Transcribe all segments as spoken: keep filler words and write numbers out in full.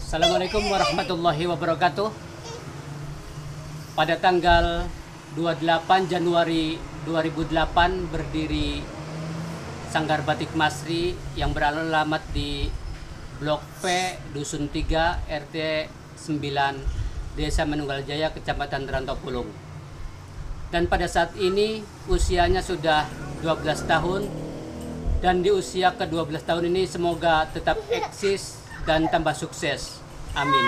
Assalamualaikum warahmatullahi wabarakatuh. Pada tanggal dua puluh delapan Januari dua ribu delapan berdiri Sanggar Batik Masri yang beralamat di Blok P, Dusun tiga, R T sembilan, Desa Manunggal Jaya, Kecamatan Rantopulung. Dan pada saat ini usianya sudah dua belas tahun, dan di usia ke dua belas tahun ini semoga tetap eksis dan tambah sukses. Amin.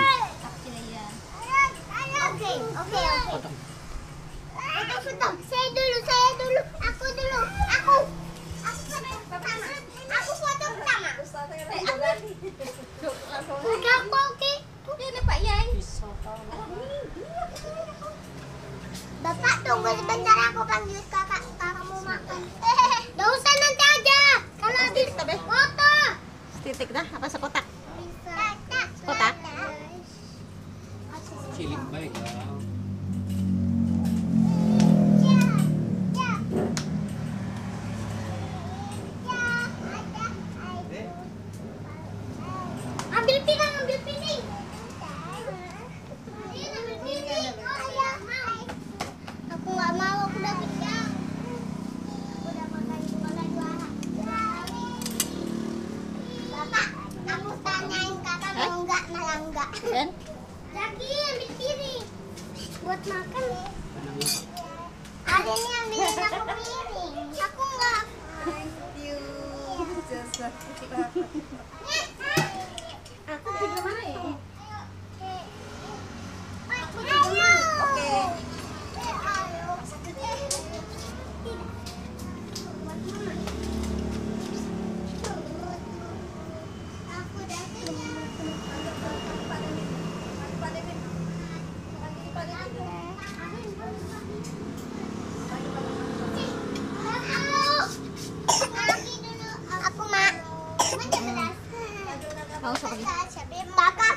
Oke, oke, oke. Foto, foto. Saya dulu, saya dulu. Aku dulu. Aku. Aku pertama. Aku foto pertama. Eh, aku. Udah, aku oke. Ini Pak Yai. Bapak tunggu sebentar, aku panggil kakak. Kakak mau makan. Gak usah, nanti aja. Kalau habis foto. Titik dah, apa sekotak? Bisa. Kotak? Cilik baik. Ambil piring, ambil piring. Ambil piring. Aku nggak mau, aku udah kenyang. Aku udah makan makan juara. Bapak, aku tanyain kakak mau nggak, malah nggak. Dan? Lagi ambil piring buat makan. Ada nih ambilin aku piring. Aku nggak. Aku tidur mana ya? Aku tidur mana? Oke. Aku udah Aku mak. Mau siapa lagi? Kakak